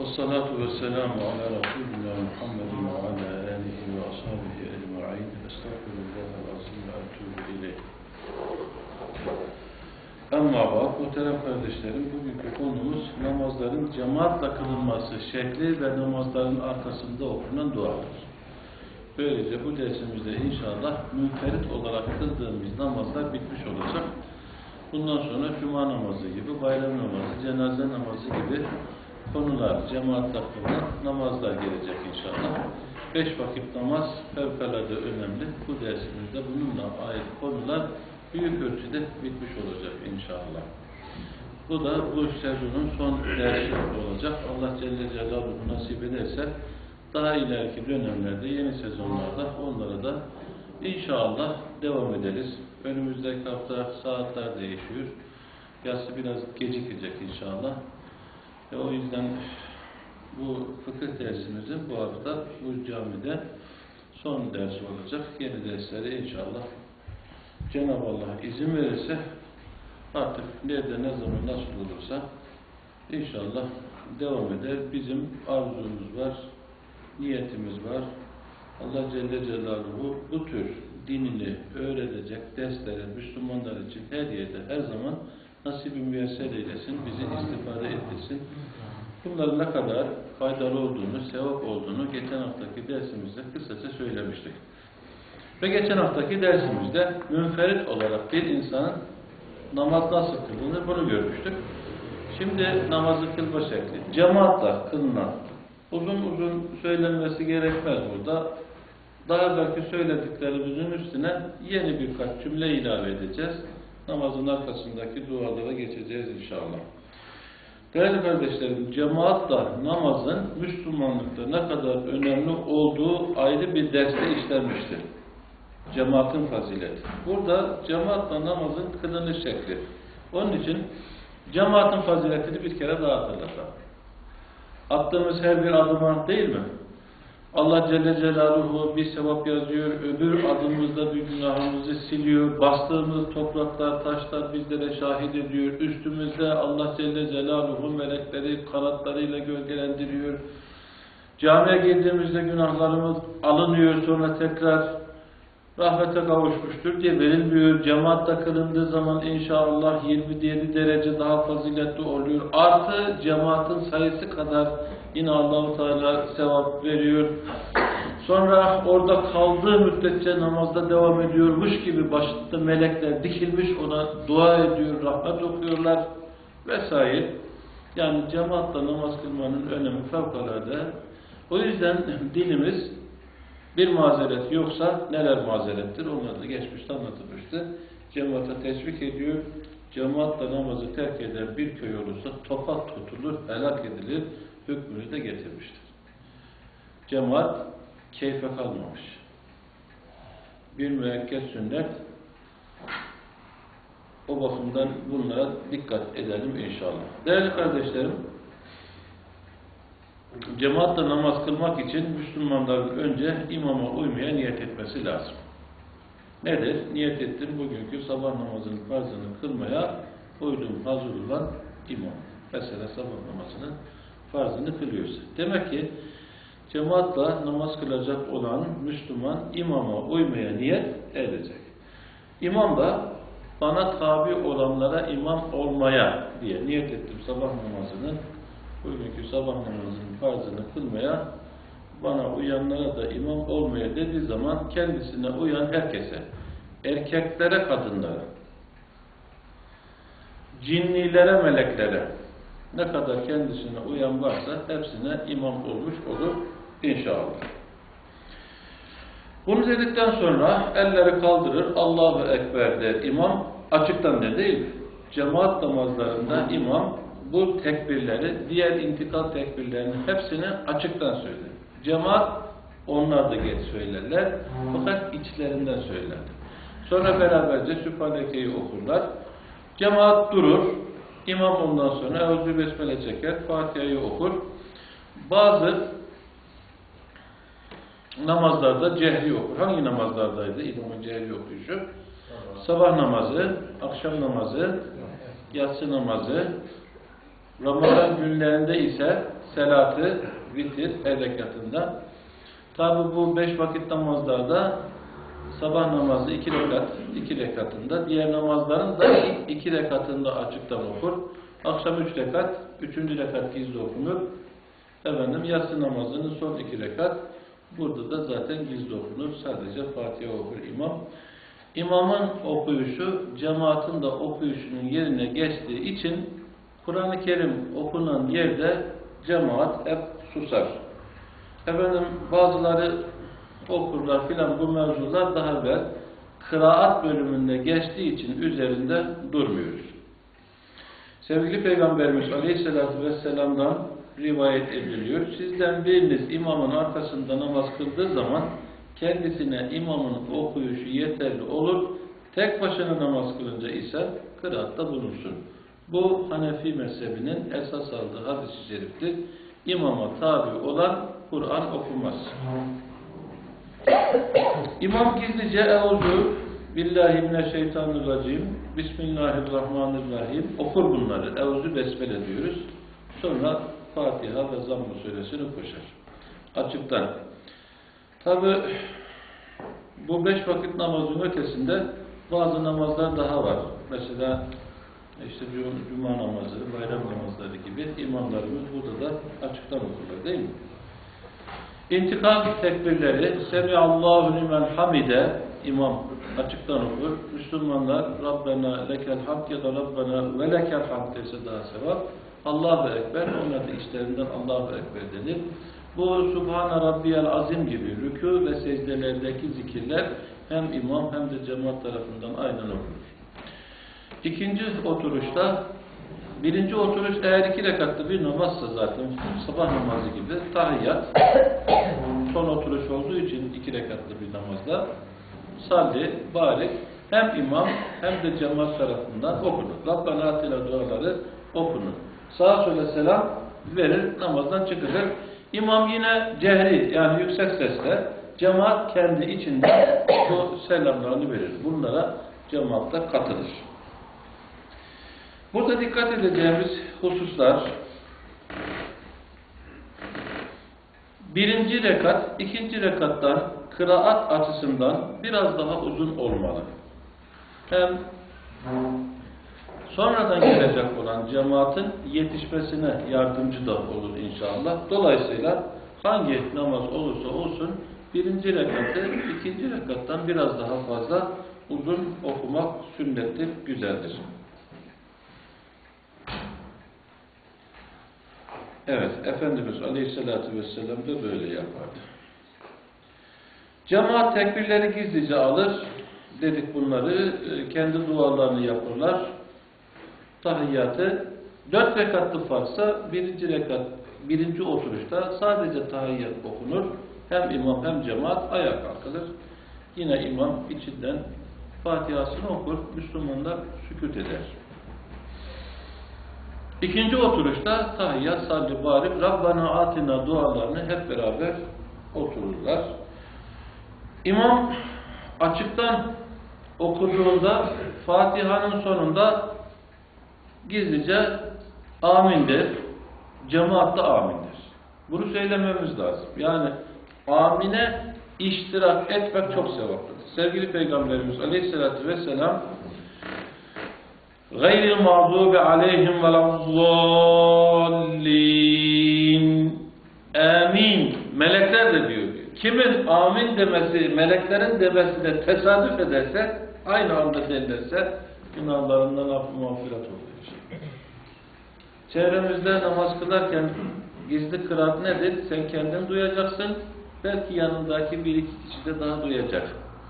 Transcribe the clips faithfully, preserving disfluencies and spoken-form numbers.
والصلاة والسلام على رسولنا محمد وعلى آله وأصحابه أجمعين أستغفر الله العظيم وأتوب إليه. Ama bak muhterem kardeşlerim, bugünkü konumuz namazların cemaatle kılınması şekli ve namazların arkasında okunan duadır. Böylece bu dersimizde inşallah münferit olarak kıldığımız namazlar bitmiş olacak. Bundan sonra cuma namazı gibi, bayram namazı, cenaze namazı gibi konular, cemaatle kılınan namazlar gelecek inşallah. Beş vakit namaz fevkalade önemli. Bu dersimizde bununla ait konular büyük ölçüde bitmiş olacak inşallah. Bu da bu sezonun son dersi olacak. Allah Celle Celaluhu nasip ederse daha ileriki dönemlerde, yeni sezonlarda onlara da inşallah devam ederiz. Önümüzdeki hafta saatler değişiyor. Yatsı biraz gecikecek inşallah. Ve o yüzden bu fıkıh dersimizin bu hafta bu camide son ders olacak. Yeni dersleri inşallah Cenab-ı Allah izin verirse artık nerede, ne zaman, nasıl olursa inşallah devam eder. Bizim arzumuz var, niyetimiz var. Allah Celle Celaluhu bu tür dinini öğretecek dersleri Müslümanlar için her yerde, her zaman nasip-i müyesser eylesin, bizi istifade ettirsin. Bunların ne kadar faydalı olduğunu, sevap olduğunu geçen haftaki dersimizde kısaca söylemiştik. Ve geçen haftaki dersimizde münferit olarak bir insanın namaz nasıl kılınır bunu görmüştük. Şimdi namazı kılma şekli. Cemaatla kılınan, uzun uzun söylenmesi gerekmez burada. Daha belki söylediklerimizin üstüne yeni birkaç cümle ilave edeceğiz. Namazın arkasındaki dualara geçeceğiz inşallah. Değerli kardeşlerim, cemaatla namazın Müslümanlıkta ne kadar önemli olduğu ayrı bir derste işlenmiştir. Cemaatin fazileti. Burada cemaatla namazın kılınış şekli. Onun için cemaatin faziletini bir kere daha hatırlatalım. Attığımız her bir adıma değil mi? Allah Celle Celaluhu bir sevap yazıyor, öbür adımımızda bir günahımızı siliyor, bastığımız topraklar, taşlar bizlere şahit ediyor, üstümüzde Allah Celle Celaluhu melekleri kanatlarıyla gölgelendiriyor. Camiye girdiğimizde günahlarımız alınıyor, sonra tekrar rahmete kavuşmuştur diye verilmiyor. Cemaatle kılındığı zaman inşallah yirmi yedi derece daha faziletli oluyor. Artı cemaatin sayısı kadar yine Allah-u Teala sevap veriyor. Sonra orada kaldığı müddetçe namazda devam ediyormuş gibi başta melekler dikilmiş ona dua ediyor, rahmet okuyorlar vesaire. Yani cemaatle namaz kılmanın önemi fevkalade. O yüzden dinimiz bir mazeret yoksa neler mazerettir? Onları da geçmişte anlatılmıştı. Cemaate teşvik ediyor. Cemaatle namazı terk eden bir köy olursa topat tutulur, helak edilir. Hükmünü de getirmiştir. Cemaat keyfe kalmamış. Bir müekked sünnet. O bakımdan bunlara dikkat edelim inşallah. Değerli kardeşlerim, cemaatle namaz kılmak için Müslümanların önce imama uymaya niyet etmesi lazım. Nedir? Niyet ettim bugünkü sabah namazının farzını kılmaya uydum, hazır olan imam. Mesela sabah namazının farzını kılıyorsa. Demek ki cemaatle namaz kılacak olan Müslüman imama uymaya niyet edecek. İmam da bana tabi olanlara imam olmaya diye niyet ettim sabah namazının bugünkü sabah namazının farzını kılmaya, bana uyanlara da imam olmaya dediği zaman kendisine uyan herkese, erkeklere, kadınlara, cinnilere, meleklere ne kadar kendisine uyan varsa hepsine imam olmuş olur inşallah. Bunu dedikten sonra elleri kaldırır, Allahu Ekber der imam, açıktan der değil mi? Cemaat namazlarında imam bu tekbirleri, diğer intikal tekbirlerinin hepsini açıktan söyler. Cemaat onlar da geç söylerler. Fakat içlerinden söylerler. Sonra beraberce Sübhaneke'yi okurlar. Cemaat durur. İmam ondan sonra Eûzü Besmele çeker. Fatiha'yı okur. Bazı namazlarda cehri okur. Hangi namazlardaydı imamın cehri okuyuşu? Sabah namazı, akşam namazı, yatsı namazı, Ramazan günlerinde ise selatı, vitir her rekatında. Tabi bu beş vakit namazlarda sabah namazı iki rekat, iki rekatında, diğer namazların da iki rekatında açıktan okur. Akşam üç rekat, üçüncü rekat gizli okunur. Efendim yatsı namazının son iki rekat, burada da zaten gizli okunur. Sadece Fatiha okur imam. İmamın okuyuşu, cemaatin de okuyuşunun yerine geçtiği için Kur'an-ı Kerim okunan yerde cemaat hep susar. Efendim bazıları okurlar filan, bu mevzular daha evvel kıraat bölümünde geçtiği için üzerinde durmuyoruz. Sevgili Peygamberimiz Aleyhisselatü Vesselam'dan rivayet ediliyor. Sizden biriniz imamın arkasında namaz kıldığı zaman kendisine imamın okuyuşu yeterli olur. Tek başına namaz kılınca ise kıraatta bulunsun. Bu Hanefi mezhebinin esas aldığı hadis-i şeriftir. İmama tabi olan Kur'an okumaz. İmam gizlice Euzu billahi mineşşeytanirracim, Bismillahirrahmanirrahim okur bunları. Euzu besmele diyoruz. Sonra Fatiha ve Zamm-ı suresini koşar. Açıktan. Tabi bu beş vakit namazın ötesinde bazı namazlar daha var. Mesela işte cuma namazları, bayram namazları gibi imamlarımız burada da açıktan okurlar değil mi? İntikal tekbirleri, Semiallahu limen hamide, imam açıktan okur. Müslümanlar Rabbena lekel hamd ya da Rabbena ve lekel hamd dese daha sevap. Allahu Ekber, onlar da işlerinden Allahu Ekber denir. Bu Subhane Rabbiyel Azim gibi rükû ve secdelerdeki zikirler hem imam hem de cemaat tarafından aynen okunur. İkinci oturuşta, birinci oturuş eğer iki rekatlı bir namazsa zaten sabah namazı gibi tahiyyat, son oturuş olduğu için iki rekatlı bir namazda salli, barik hem imam hem de cemaat tarafından okunur. Rabbana atina duaları okunur. Sağa sola selam verir, namazdan çıkılır. İmam yine cehri yani yüksek sesle, cemaat kendi içinde bu selamlarını verir. Bunlara cemaatta katılır. Burada dikkat edeceğimiz hususlar, birinci rekat, ikinci rekattan kıraat açısından biraz daha uzun olmalı. Hem sonradan gelecek olan cemaatin yetişmesine yardımcı da olur inşallah. Dolayısıyla hangi namaz olursa olsun birinci rekatı ikinci rekattan biraz daha fazla uzun okumak sünnettir, güzeldir. Evet, Efendimiz Aleyhisselatü Vesselam da böyle yapardı. Cemaat tekbirleri gizlice alır. Dedik bunları, kendi dualarını yaparlar. Tahiyyatı, dört rekatlı farksa birinci rekat, birinci oturuşta sadece tahiyyat okunur. Hem imam hem cemaat ayağa kalkılır. Yine imam içinden Fatiha'sını okur, Müslümanlar sükût eder. İkinci oturuşta tahiyyat, salli, barik, Rabbana atina dualarını hep beraber otururlar. İmam açıktan okuduğunda Fatiha'nın sonunda gizlice amindir, cemaat da amindir. Bunu söylememiz lazım. Yani amine iştirak etmek çok sevaplıdır. Sevgili Peygamberimiz Aleyhisselatü Vesselam gayril mağdubi aleyhim velazzallin amin. Melekler de diyor. Kimin amin demesi, meleklerin demesi de tesadüf ederse, aynı anda derlerse günahlarından affı mağfiret olur. Çevremizde namaz kılarken gizli kıraat nedir? Sen kendin duyacaksın. Belki yanındaki bir iki kişi de daha duyacak.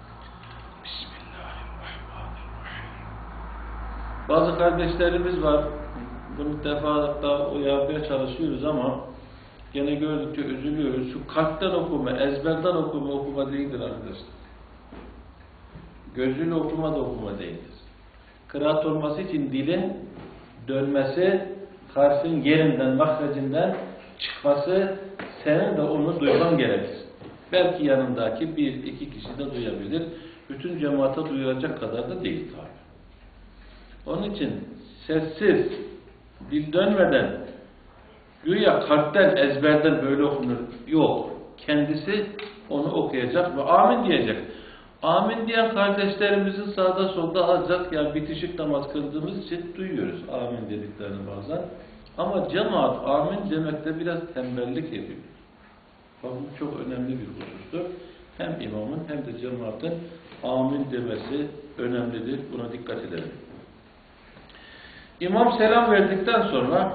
Bazı kardeşlerimiz var. Bunu defalarca uyarmaya çalışıyoruz ama gene gördükçe üzülüyoruz. Şu kalpten okuma, ezberden okuma okuma değildir arkadaşlar. Gözüyle okuma da okuma değildir. Kıraat olması için dilin dönmesi, harfin yerinden, mahrecinden çıkması, senin de onu duyman gerekir. Belki yanındaki bir, iki kişi de duyabilir. Bütün cemaate duyulacak kadar da değil tabi. Onun için sessiz, Dil dönmeden, güya kalpten, ezberden böyle okunur. Yok. Kendisi onu okuyacak ve amin diyecek. Amin diyen kardeşlerimizin sağda solda azıcık, yani bitişik namaz kıldığımız için duyuyoruz amin dediklerini bazen. Ama cemaat amin demekte biraz tembellik ediyor. Bak bu çok önemli bir husustur. Hem imamın hem de cemaatin amin demesi önemlidir. Buna dikkat edelim. İmam selam verdikten sonra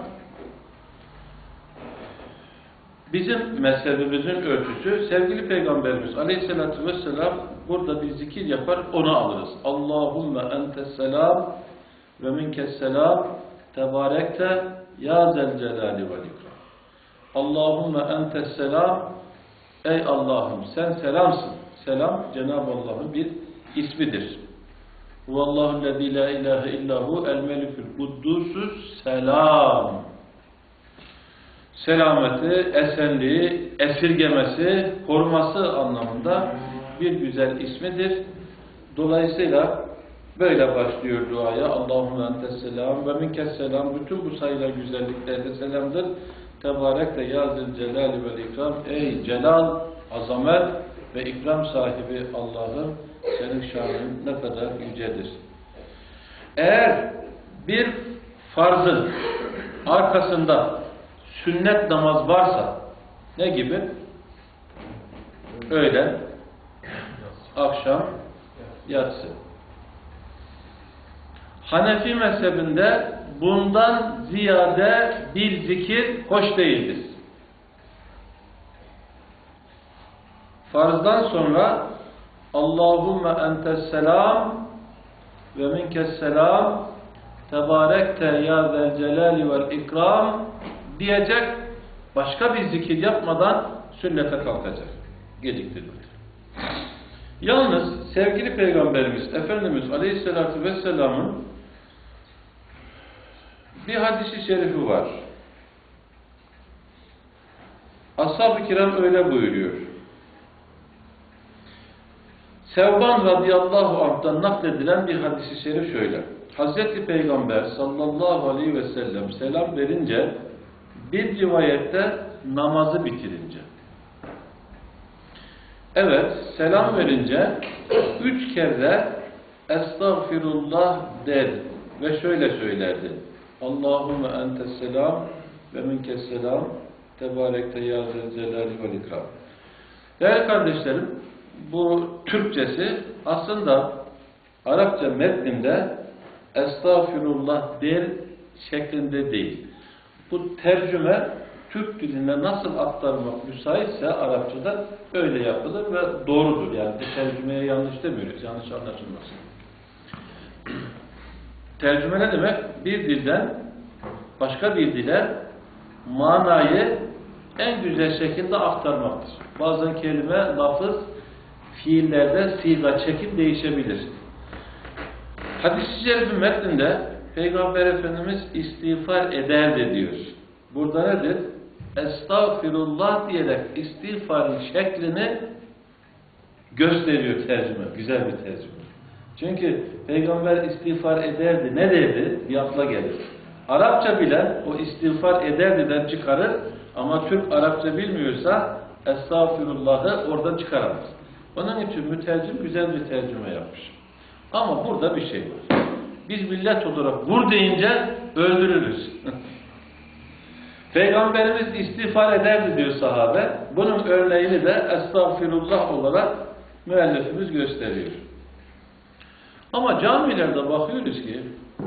bizim mezhebimizin ölçüsü, sevgili Peygamberimiz Aleyhisselatü Vesselam burada bir zikir yapar, onu alırız. Allahümme entes selam ve minkes selam tebarekte ya zel celali vel ikram. Allahümme entes selam, ey Allah'ım sen selamsın. Selam Cenab-ı Allah'ın bir ismidir. Huvallahu lezî la ilahe illahu el melikül kuddusus selam. Selameti, esenliği, esirgemesi, koruması anlamında bir güzel ismidir. Dolayısıyla böyle başlıyor duaya. Allahümme entes selam ve minkes selam. Bütün bu sayılar güzelliklerde selamdır. Tebarek de yazil celali vel ikram. Ey celal, azamet ve ikram sahibi Allah'ım, senin şanın ne kadar yücedir. Eğer bir farzın arkasında sünnet namaz varsa, ne gibi? Öğlen, akşam, yatsı. Hanefi mezhebinde bundan ziyade bir zikir hoş değildir. Farzdan sonra Allahümme entes selam ve minkes selam tebarekte ya zel celali vel ikram diyecek, başka bir zikir yapmadan sünnete kalkacak. Geciktirmek. Yalnız sevgili Peygamberimiz Efendimiz Aleyhisselatü Vesselam'ın bir hadisi şerifi var. Ashab-ı kiram öyle buyuruyor. Sevban radıyallahu anh'tan nakledilen bir hadisi şerif şöyle. Hazreti Peygamber sallallahu aleyhi ve sellem selam verince, bir rivayette namazı bitirince. Evet, selam verince üç kere estağfirullah der ve şöyle söylerdi. Allahümme entes selam ve minkes selam tebarekte ya zel celali vel ikram. Değerli kardeşlerim, bu Türkçesi aslında Arapça metninde estağfirullah der şeklinde değil. Bu tercüme Türk diline nasıl aktarmak müsaitse Arapçada öyle yapılır ve doğrudur. Yani bu tercümeye yanlış demiyoruz. Yanlış anlaşılmasın. Tercüme ne demek? Bir dilden başka bir dile manayı en güzel şekilde aktarmaktır. Bazen kelime, lafız, fiillerde siga, çekim değişebilir. Hadis-i şerifin metninde Peygamber Efendimiz istiğfar ederdi diyor. Burada nedir? Estağfirullah diyerek istiğfarın şeklini gösteriyor tercüme. Güzel bir tercüme. Çünkü Peygamber istiğfar ederdi. Ne derdi? Bir akla gelir. Arapça bilen o istiğfar ederdi'den çıkarır ama Türk Arapça bilmiyorsa estağfirullah'ı oradan çıkaramaz. Onun için mütercim güzel bir tercüme yapmış. Ama burada bir şey var. Biz millet olarak vur deyince öldürürüz. Peygamberimiz istiğfar ederdi diyor sahabe. Bunun örneğini de estağfirullah olarak müellifimiz gösteriyor. Ama camilerde bakıyoruz ki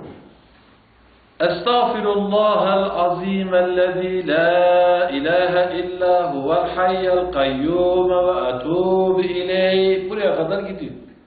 Estağfirullahal azimellezî la ilahe illa huvel hayyel kayyum ve etûbü ileyh. Buraya kadar gidiyor.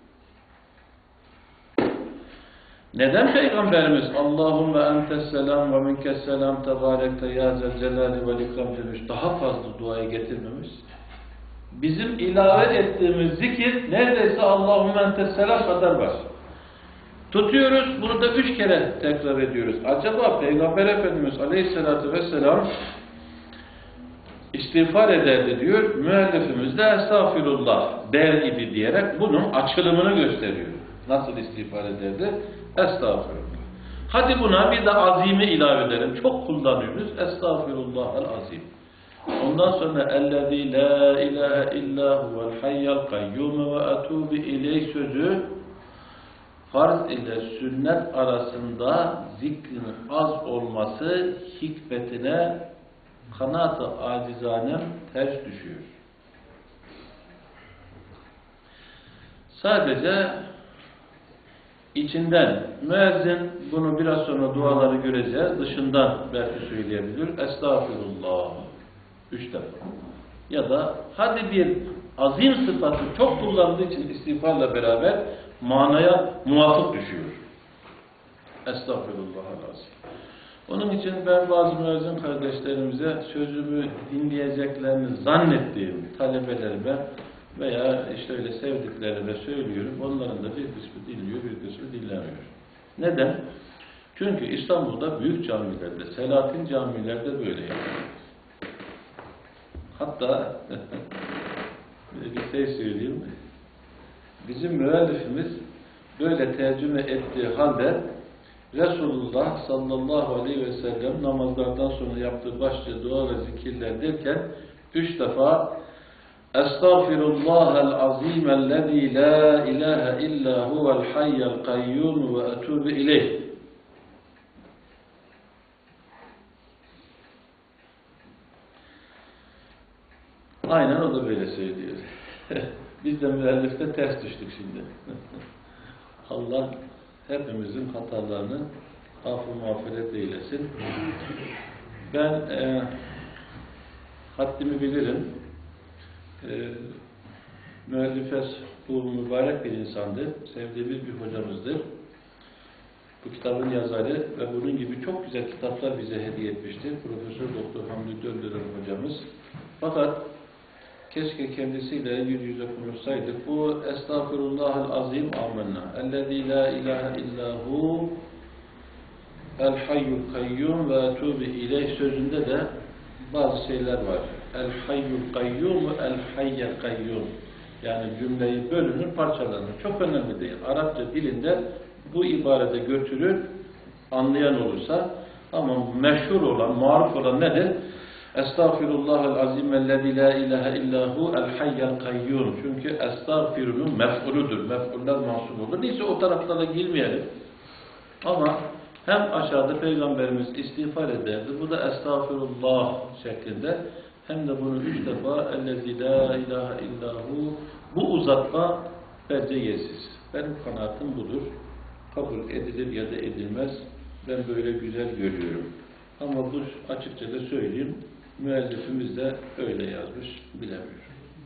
Neden Peygamberimiz Allahümme entes selam ve minkes selam tebarekte ya zel celali vel ikram demiş, daha fazla duayı getirmemiş? Bizim ilave ettiğimiz zikir neredeyse Allahümme entes selam kadar var. Tutuyoruz, bunu da üç kere tekrar ediyoruz. Acaba Peygamber Efendimiz Aleyhisselatü Vesselam istiğfar ederdi diyor, müellifimiz de estağfirullah der idi diyerek bunun açılımını gösteriyor. Nasıl istiğfar ederdi? Estağfirullah. Hadi buna bir de azimi ilave edelim. Çok kullanıyoruz. Estağfirullahal azim. Ondan sonra ellezî la ilahe illa huvel hayyal kayyum ve etûbü ileyh sözü farz ile sünnet arasında zikrin az olması hikmetine kanaat-ı acizanem ters düşüyor. Sadece içinden müezzin, bunu biraz sonra duaları göreceğiz, dışından belki söyleyebilir. Estağfirullah. Üç defa. Ya da hadi bir azim sıfatı çok kullandığı için istiğfarla beraber manaya muvafık düşüyor. Estağfirullahal-azim. Onun için ben bazı müezzin kardeşlerimize sözümü dinleyeceklerini zannettiğim talebelerime veya işte öyle sevdiklerime söylüyorum. Onların da bir kısmı dinliyor, bir kısmı dinlemiyor. Neden? Çünkü İstanbul'da büyük camilerde, Selahattin camilerde böyle yapıyor. Hatta bir şey söyleyeyim. Bizim müellifimiz böyle tercüme ettiği halde Resulullah sallallahu aleyhi ve sellem namazlardan sonra yaptığı başlıca dua ve zikirler derken üç defa Estağfirullahal azimellezî la ilahe illa huvel hayyal kayyum ve etûbü ileyh. Aynen o da böyle söylüyor. Biz de müellifte ters düştük şimdi. Allah hepimizin hatalarını affı mağfiret eylesin. Ben e, haddimi bilirim. E, müellife bu mübarek bir insandır. Sevdiğimiz bir hocamızdır. Bu kitabın yazarı ve bunun gibi çok güzel kitaplar bize hediye etmiştir. Profesör Doktor Hamdi Döndüren hocamız. Fakat keşke kendisiyle yüz yüze konuşsaydık. Bu Estağfirullahal azim amenna. Ellezî la ilahe illahu el hayyul kayyum ve etûbü ileyh sözünde de bazı şeyler var. El hayyul kayyum el hayyel kayyum. Yani cümleyi bölünür, parçalanır. Çok önemli değil. Arapça dilinde bu ibarede götürür, anlayan olursa, ama meşhur olan, maruf olan nedir? Estağfirullahal azimellezî la ilahe illahu el hayyel kayyum. Çünkü estağfirunun mef'uludur. Mef'uller mansub olur. Neyse o taraflara girmeyelim. Ama hem aşağıda Peygamberimiz istiğfar ederdi. Bu da estağfirullah şeklinde. Hem de bunu üç defa ellezî la ilahe illahu. Bu uzatma bence yersiz. Benim kanaatim budur. Kabul edilir ya da edilmez. Ben böyle güzel görüyorum. Ama bu açıkça da söyleyeyim. Müellifimiz de öyle yazmış. Bilemiyorum.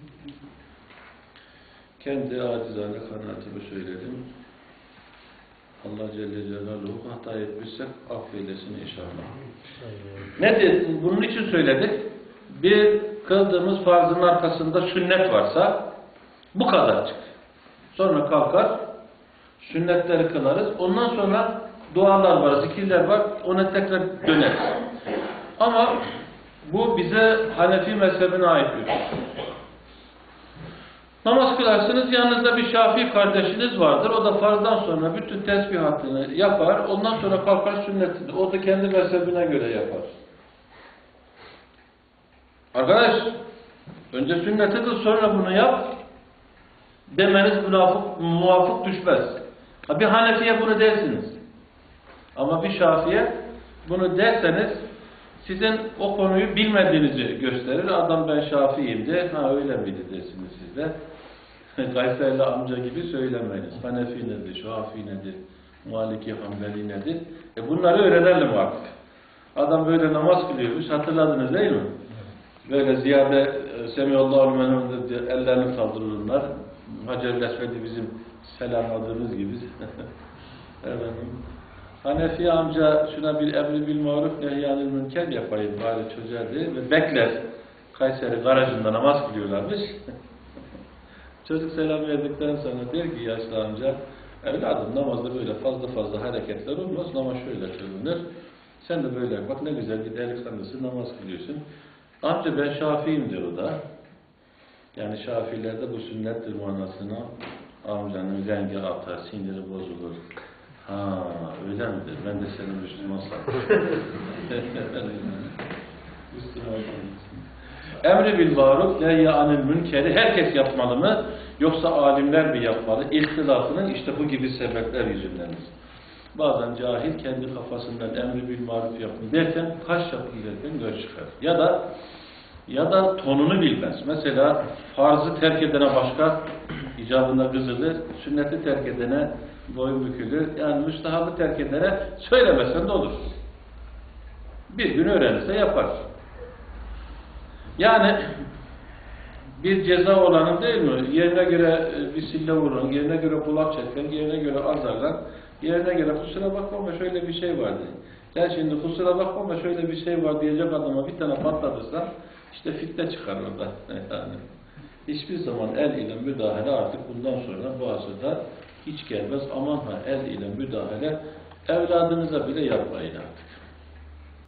Kendi acizane kanaatimi söyledim. Allah Celle Celaluhu hata etmişsek affeylesin inşallah. Ne dedim? Bunun için söyledik. Bir kıldığımız farzın arkasında sünnet varsa bu kadarcık. Sonra kalkar sünnetleri kılarız. Ondan sonra dualar var, zikirler var. Ona tekrar döneriz. Ama bu bize Hanefi mezhebine ait bir şey. Namaz kılarsınız, yanınızda bir Şafii kardeşiniz vardır. O da farzdan sonra bütün tesbihatını yapar. Ondan sonra kalkar sünnetini. O da kendi mezhebine göre yapar. Arkadaş, önce sünneti kıl, sonra bunu yap demeniz muvafık, muvafık düşmez. Ha, bir Hanefi'ye bunu dersiniz. Ama bir Şafii'ye bunu derseniz sizin o konuyu bilmediğinizi gösterir. Adam ben Şafii'yim de, ha öyle miydi dersiniz siz de. Kayserli amca gibi söylemeyiniz. Hanefi nedir, Şafii nedir, Maliki, Hanbeli nedir? E bunları öğrenelim artık. Adam böyle namaz kılıyormuş, hatırladınız değil mi? Böyle ziyade Semiyallahu menhumdur diye ellerini kaldırırlar. Hacer-i Esved'i bizim selamladığımız gibi. Efendim. Hanefi amca şuna bir emri bil maruf nehyanil münker yapayım bari çözerdi ve bekler. Kayseri garajında namaz kılıyorlarmış. Çocuk selam verdikten sonra der ki yaşlı amca, evladım namazda böyle fazla fazla hareketler olmaz, namaz şöyle kılınır. Sen de böyle bak ne güzel bir delikanlısın, namaz kılıyorsun. Amca ben Şafii'yim diyor o da. Yani Şafiilerde bu sünnettir manasına amcanın rengi artar, siniri bozulur. Ha, öyle midir? Ben de seni Müslüman sandım. Müslüman sandım. Emri bil maruf, nehy anil münkeri herkes yapmalı mı? Yoksa alimler mi yapmalı? İhtilafının işte bu gibi sebepler yüzündendir. Bazen cahil kendi kafasından emri bil maruf yapın derken kaç yapın derken göz çıkar. Ya da ya da tonunu bilmez. Mesela farzı terk edene başka icabında kızılır, sünneti terk edene boyun bükülür. Yani müstahabı terk edene söylemesen de olur. Bir gün öğrenirse yapar. Yani bir ceza olanın değil mi? Yerine göre bir sille vurun, yerine göre kulak çeken, yerine göre azarlan, yerine göre kusura bakma şöyle bir şey vardı. Sen şimdi kusura bakma şöyle bir şey var diyecek adama bir tane patlatırsan işte fitne çıkar orada. Yani hiçbir zaman el ile müdahale artık bundan sonra bu asırda hiç gelmez. Aman ha el ile müdahale evladınıza bile yapmayın artık.